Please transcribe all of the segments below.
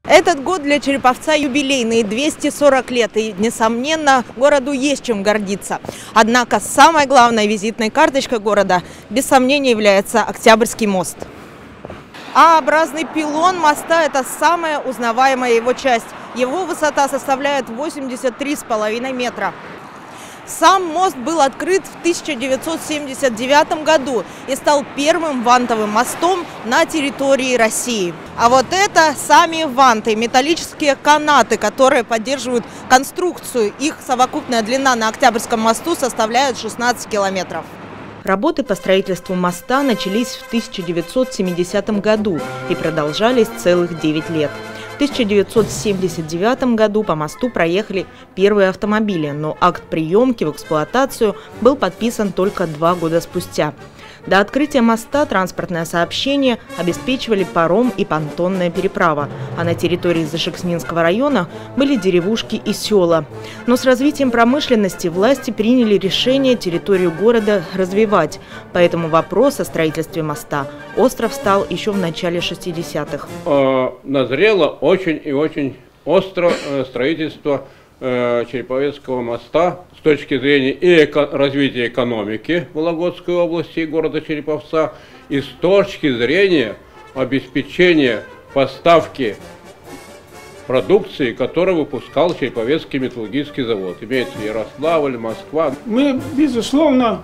Этот год для Череповца юбилейный, 240 лет, и, несомненно, городу есть чем гордиться. Однако самой главной визитной карточкой города, без сомнения, является Октябрьский мост. А-образный пилон моста – это самая узнаваемая его часть. Его высота составляет 83,5 метра. Сам мост был открыт в 1979 году и стал первым вантовым мостом на территории России. А вот это сами ванты, металлические канаты, которые поддерживают конструкцию. Их совокупная длина на Октябрьском мосту составляет 16 километров. Работы по строительству моста начались в 1970 году и продолжались целых 9 лет. В 1979 году по мосту проехали первые автомобили, но акт приемки в эксплуатацию был подписан только 2 года спустя. До открытия моста транспортное сообщение обеспечивали паром и понтонная переправа, а на территории Зашекснинского района были деревушки и села. Но с развитием промышленности власти приняли решение территорию города развивать, поэтому вопрос о строительстве моста остро встал еще в начале 60-х. Назрело очень и очень остро строительство Череповецкого моста с точки зрения и развития экономики Вологодской области и города Череповца, и с точки зрения обеспечения поставки продукции, которую выпускал Череповецкий металлургический завод. Имеется Ярославль, Москва. Мы, безусловно,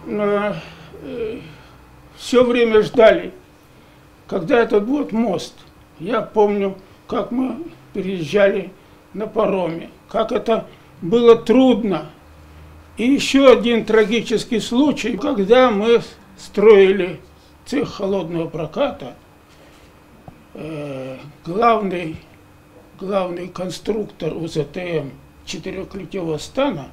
все время ждали, когда этот будет мост. Я помню, как мы переезжали на пароме, как это было трудно. И еще один трагический случай, когда мы строили цех холодного проката, главный конструктор УЗТМ четырехлитьевого стана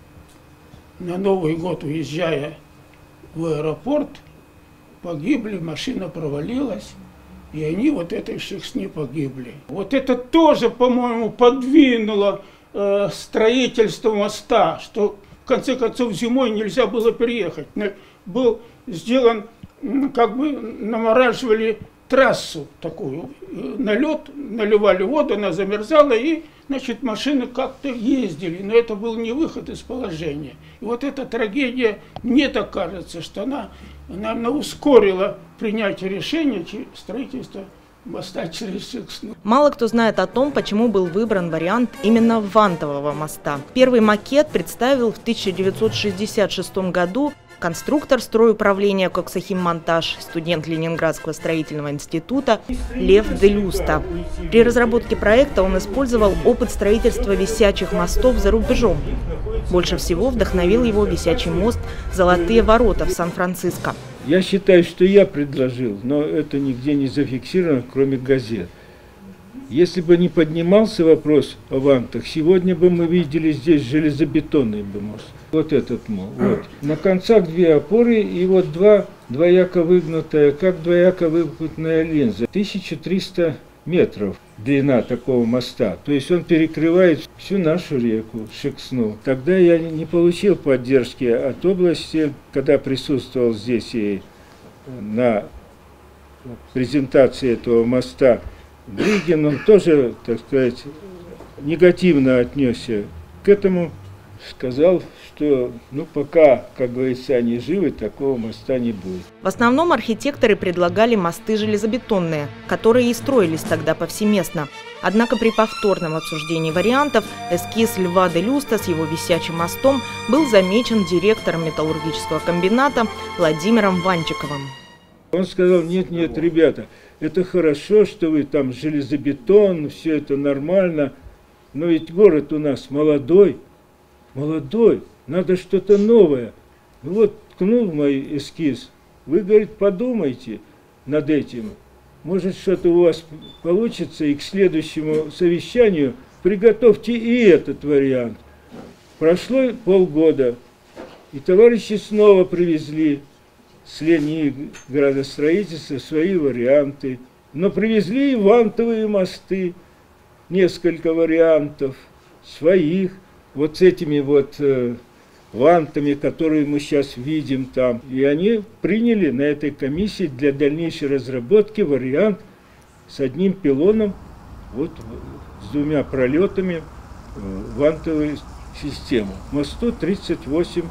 на Новый год, уезжая в аэропорт, погибли, машина провалилась. И они вот этой Шексне погибли. Вот это тоже, по-моему, подвинуло строительство моста, что в конце концов зимой нельзя было переехать. Был сделан, как бы намораживали трассу такую, на лед, наливали воду, она замерзала, и, значит, машины как-то ездили, но это был не выход из положения. И вот эта трагедия, мне так кажется, что она, наверное, ускорила принятие решения строительства моста через Шексну. Мало кто знает о том, почему был выбран вариант именно вантового моста. Первый макет представил в 1966 году конструктор стройуправления «Коксахиммонтаж», студент Ленинградского строительного института Лев Делюста. При разработке проекта он использовал опыт строительства висячих мостов за рубежом. Больше всего вдохновил его висячий мост «Золотые ворота» в Сан-Франциско. Я считаю, что я предложил, но это нигде не зафиксировано, кроме газет. Если бы не поднимался вопрос о вантах, сегодня бы мы видели здесь железобетонный бы мост. Вот этот мост. Вот. На концах 2 опоры и вот 2 двояко выгнутая, как двояко выгнутая линза. 1300 метров длина такого моста. То есть он перекрывает всю нашу реку Шексну. Тогда я не получил поддержки от области, когда присутствовал здесь и на презентации этого моста. Григин, он тоже, так сказать, негативно отнесся к этому, сказал, что пока, как говорится, они живы, такого моста не будет. В основном архитекторы предлагали мосты железобетонные, которые и строились тогда повсеместно. Однако при повторном обсуждении вариантов эскиз Льва Делюста с его висячим мостом был замечен директором металлургического комбината Владимиром Ванчиковым. Он сказал: нет, ребята, это хорошо, что вы там железобетон, все это нормально, но ведь город у нас молодой, надо что-то новое. Вот ткнул мой эскиз, вы, говорит, подумайте над этим, может что-то у вас получится, и к следующему совещанию приготовьте и этот вариант. Прошло полгода, и товарищи снова привезли с линии градостроительства свои варианты, но привезли и вантовые мосты, несколько вариантов своих, вот с этими вот вантами, которые мы сейчас видим там. И они приняли на этой комиссии для дальнейшей разработки вариант с одним пилоном вот с двумя пролетами вантовую систему. Мосту 38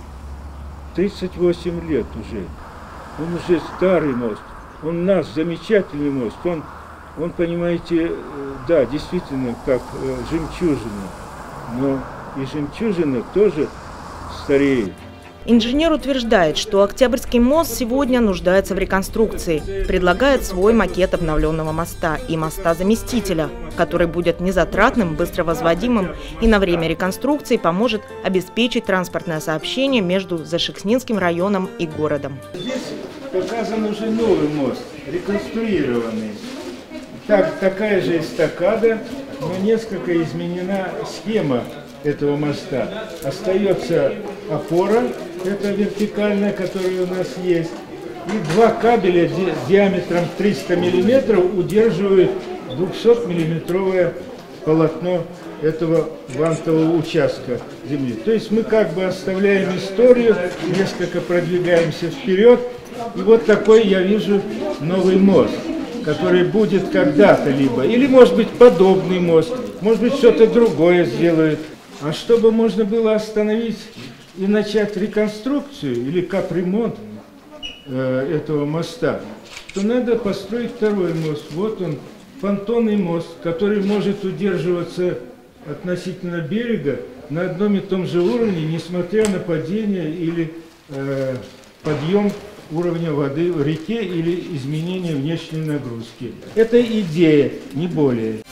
лет уже. Он уже старый мост. Он наш замечательный мост. Он, понимаете, да, действительно, как жемчужина. Но и жемчужина тоже стареет. Инженер утверждает, что Октябрьский мост сегодня нуждается в реконструкции. Предлагает свой макет обновленного моста и моста-заместителя, который будет незатратным, быстро возводимым и на время реконструкции поможет обеспечить транспортное сообщение между Зашекснинским районом и городом. Здесь показан уже новый мост, реконструированный. Такая же эстакада, но несколько изменена схема этого моста. Остается опора, это вертикальная, которая у нас есть, и два кабеля диаметром 300 мм удерживают 200-миллиметровое полотно этого вантового участка земли. То есть мы как бы оставляем историю, несколько продвигаемся вперед, и вот такой я вижу новый мост, который будет когда-то либо, или может быть подобный мост, может быть что-то другое сделают. А чтобы можно было остановить и начать реконструкцию или капремонт этого моста, то надо построить второй мост. Вот он, понтонный мост, который может удерживаться относительно берега на одном и том же уровне, несмотря на падение или подъем уровня воды в реке или изменение внешней нагрузки. Это идея, не более.